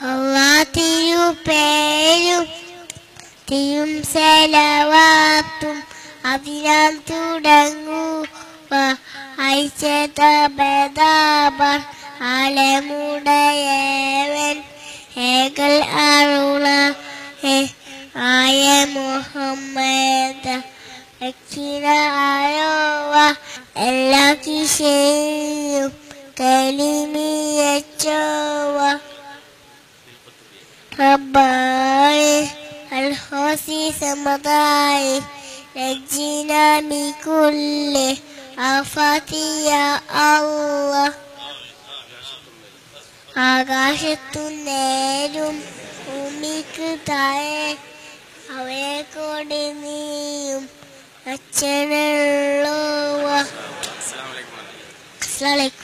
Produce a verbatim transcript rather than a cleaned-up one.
Allah തിരുപേരും തിരും സലവാത്തും അതിനാൽ തുടങ്ങുക ഐശ്വര്യബദാബർ ആലമുടയവൻ ഏകൽ അരുള ആയ മുഹമ്മദ് രക്ഷിതായോവ എല്ലാ കിശയും കലിമിയച്ചോവ റബ്ബായി അൽഹോസി സമതായി നജ്ജിനാ മിൻ കുല്ലി ആഫാതി യാ അല്ലാഹ് ആകാശത്തു നേരും ഭൂമിക്ക് താഴെ അവയെ കൂടി നീയും അച്ഛനുള്ളവ. അസ്സലാമു അലൈക്കും.